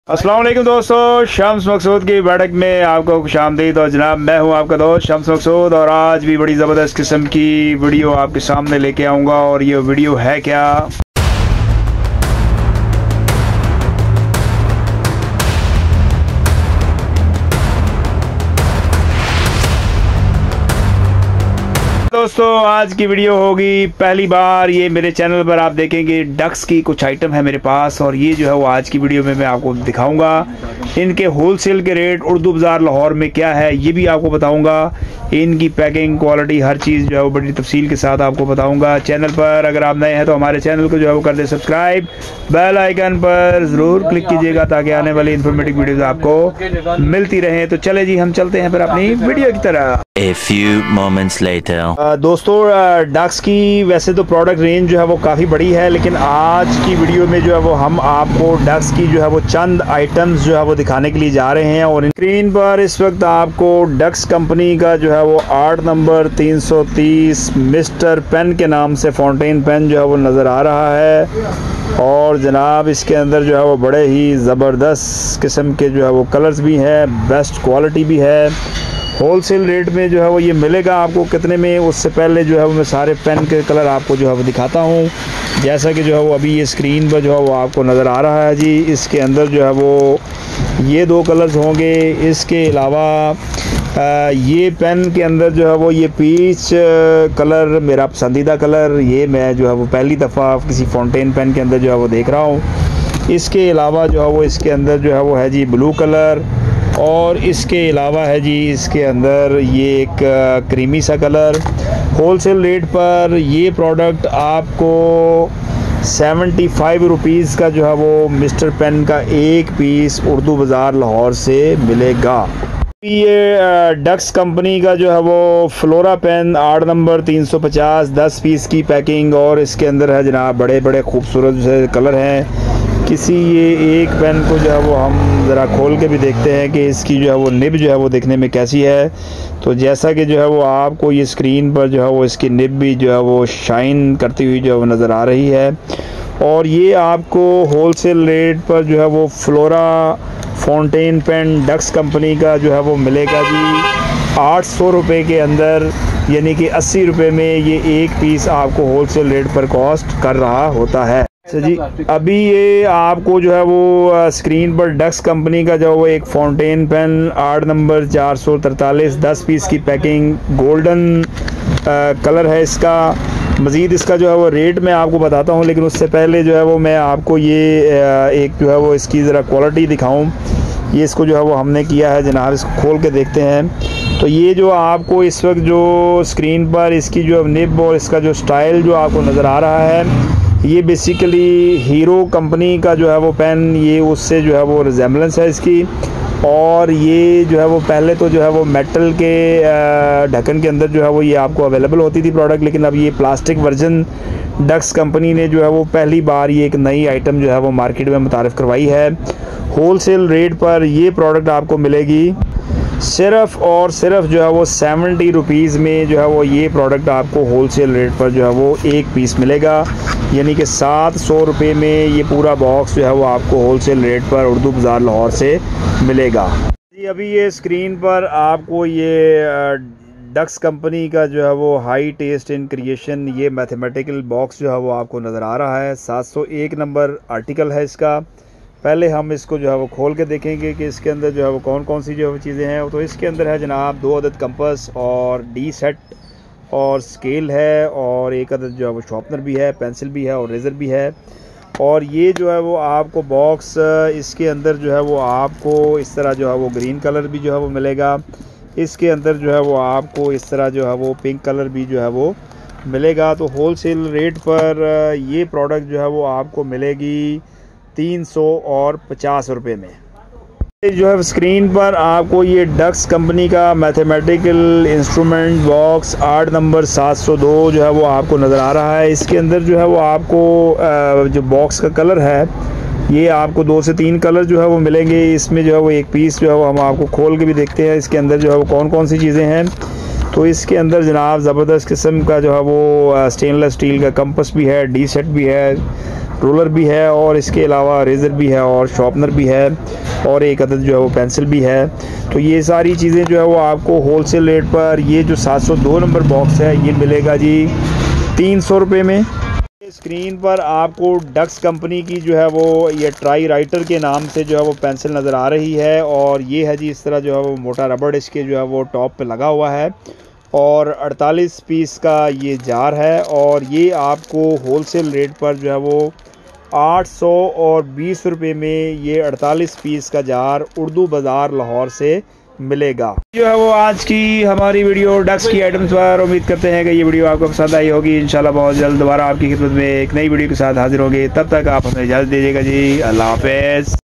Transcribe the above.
अस्सलाम वालेकुम दोस्तों, शम्स मकसूद की बैठक में आपको खुशामदीद। और जनाब मैं हूं आपका दोस्त शम्स मकसूद और आज भी बड़ी ज़बरदस्त किस्म की वीडियो आपके सामने लेके आऊंगा। और ये वीडियो है क्या, दोस्तों आज की वीडियो होगी पहली बार ये मेरे चैनल पर आप देखेंगे। डक्स की कुछ आइटम है मेरे पास और ये जो है वो आज की वीडियो में मैं आपको दिखाऊंगा। इनके होलसेल के रेट उर्दू बाज़ार लाहौर में क्या है ये भी आपको बताऊंगा। इनकी पैकिंग क्वालिटी हर चीज़ जो है वो बड़ी तफसील के साथ आपको बताऊंगा। चैनल पर अगर आप नए हैं तो हमारे चैनल को जो है वो कर दे सब्सक्राइब, बेल आइकन पर ज़रूर क्लिक कीजिएगा ताकि आने वाली इन्फॉर्मेटिव वीडियोज़ आपको मिलती रहें। तो चले जी हम चलते हैं फिर अपनी वीडियो की तरह। A few moments later. दोस्तों डक्स की वैसे तो प्रोडक्ट रेंज जो है वो काफ़ी बड़ी है, लेकिन आज की वीडियो में जो है वो हम आपको डक्स की जो है वो चंद आइटम्स जो है वो दिखाने के लिए जा रहे हैं। और स्क्रीन पर इस वक्त आपको डक्स कंपनी का जो है वो 8 नंबर 330 मिस्टर पेन के नाम से फाउंटेन पेन जो है वो नज़र आ रहा है। और जनाब इसके अंदर जो है वो बड़े ही ज़बरदस्त किस्म के जो है वो कलर्स भी हैं, बेस्ट क्वालिटी भी है। होलसेल रेट में जो है वो ये मिलेगा आपको कितने में, उससे पहले जो है वो मैं सारे पेन के कलर आपको जो है वो दिखाता हूँ। जैसा कि जो है वो अभी ये स्क्रीन पर जो है वो आपको नज़र आ रहा है जी। इसके अंदर जो है वो ये 2 कलर्स होंगे। इसके अलावा ये पेन के अंदर जो है वो ये पीच कलर मेरा पसंदीदा कलर, ये मैं जो है वो पहली दफ़ा किसी फाउंटेन पेन के अंदर जो है वो देख रहा हूँ। इसके अलावा जो है वो इसके अंदर जो है वो है जी ब्लू कलर। और इसके अलावा है जी इसके अंदर ये एक क्रीमी सा कलर। होलसेल रेट पर ये प्रोडक्ट आपको 75 रुपीज़ का जो है वो मिस्टर पेन का एक पीस उर्दू बाज़ार लाहौर से मिलेगा। ये डक्स कंपनी का जो है वो फ्लोरा पेन 8 नंबर 350 10 पीस की पैकिंग। और इसके अंदर है जनाब बड़े बड़े खूबसूरत से कलर हैं। किसी ये एक पेन को जो है वो हम ज़रा खोल के भी देखते हैं कि इसकी जो है वो निब जो है वो देखने में कैसी है। तो जैसा कि जो है वो आपको ये स्क्रीन पर जो है वो इसकी निब भी जो है वो शाइन करती हुई जो है वो नज़र आ रही है। और ये आपको होलसेल रेट पर जो है वो Flora fountain pen Dux company का जो है वो मिलेगा जी 800 रुपये के अंदर, यानी कि 80 रुपये में ये एक पीस आपको होलसेल रेट पर कॉस्ट कर रहा होता है। जी अभी ये आपको जो है वो स्क्रीन पर डक्स कंपनी का जो है वो एक फाउंटेन पेन 8 नंबर 443 10 पीस की पैकिंग गोल्डन कलर है इसका। मज़ीद इसका जो है वो रेट मैं आपको बताता हूँ, लेकिन उससे पहले जो है वो मैं आपको ये एक जो है वो इसकी ज़रा क्वालिटी दिखाऊँ। ये इसको जो है वो हमने किया है जनाब, इसको खोल के देखते हैं। तो ये जो आपको इस वक्त जो स्क्रीन पर इसकी जो निब और इसका जो स्टाइल जो आपको नज़र आ रहा है, ये बेसिकली हीरो कंपनी का जो है वो पेन, ये उससे जो है वो रिजेम्बलेंस है इसकी। और ये जो है वो पहले तो जो है वो मेटल के ढक्कन के अंदर जो है वो ये आपको अवेलेबल होती थी प्रोडक्ट, लेकिन अब ये प्लास्टिक वर्जन डक्स कंपनी ने जो है वो पहली बार ये एक नई आइटम जो है वो मार्केट में मुतारिफ़ करवाई है। होलसेल रेट पर ये प्रोडक्ट आपको मिलेगी सिर्फ़ और सिर्फ जो है वो 70 रुपीज़ में जो है वो ये प्रोडक्ट आपको होलसेल रेट पर जो है वो एक पीस मिलेगा, यानी कि 700 रुपये में ये पूरा बॉक्स जो है वो आपको होलसेल रेट पर उर्दू बाज़ार लाहौर से मिलेगा जी। अभी ये स्क्रीन पर आपको ये डक्स कंपनी का जो है वो हाई टेस्ट इन क्रिएशन ये मैथमेटिकल बॉक्स जो है वो आपको नज़र आ रहा है। 701 नंबर आर्टिकल है इसका। पहले हम इसको जो है वो खोल के देखेंगे कि इसके अंदर जो है वो कौन कौन सी जो है वो चीज़ें हैं। तो इसके अंदर है जनाब 2 अदद कंपस और डी सेट और स्केल है, और 1 अदद जो है वो शॉर्पनर भी है, पेंसिल भी है और रेज़र भी है। और ये जो है वो आपको बॉक्स इसके अंदर जो है वो आपको इस तरह जो है वो ग्रीन कलर भी जो है वो मिलेगा। इसके अंदर जो है वो आपको इस तरह जो है वो पिंक कलर भी जो है वो मिलेगा। तो होलसेल रेट पर ये प्रोडक्ट जो है वो आपको मिलेगी 350 रुपये में। जो है स्क्रीन पर आपको ये डक्स कंपनी का मैथमेटिकल इंस्ट्रूमेंट बॉक्स 8 नंबर 702 जो है वो आपको नज़र आ रहा है। इसके अंदर जो है वो आपको जो बॉक्स का कलर है ये आपको 2 से 3 कलर जो है वो मिलेंगे। इसमें जो है वो एक पीस जो है वो हम आपको खोल के भी देखते हैं इसके अंदर जो है वो कौन कौन सी चीज़ें हैं। तो इसके अंदर जनाब ज़बरदस्त किस्म का जो है वो स्टेनलेस स्टील का कंपस भी है, डी सेट भी है, रोलर भी है और इसके अलावा रेज़र भी है और शार्पनर भी है और एक अदद जो है वो पेंसिल भी है। तो ये सारी चीज़ें जो है वो आपको होलसेल रेट पर ये जो 702 नंबर बॉक्स है ये मिलेगा जी 300 रुपये में। स्क्रीन पर आपको डक्स कंपनी की जो है वो ये ट्राई राइटर के नाम से जो है वो पेंसिल नज़र आ रही है और ये है जी इस तरह जो है वो मोटा रबड़ इसके जो है वो टॉप पे लगा हुआ है और 48 पीस का ये जार है और ये आपको होलसेल रेट पर जो है वो 820 रुपये में ये 48 पीस का जार उर्दू बाज़ार लाहौर से मिलेगा। जो है वो आज की हमारी वीडियो डक्स की आइटम्स पर उम्मीद करते हैं कि ये वीडियो आपको पसंद आई होगी। इंशाल्लाह बहुत जल्द दोबारा आपकी खिदमत में एक नई वीडियो के साथ हाजिर होंगे। तब तक आप हमें इजाज़त दीजिएगा जी। अल्लाह हाफ़िज़।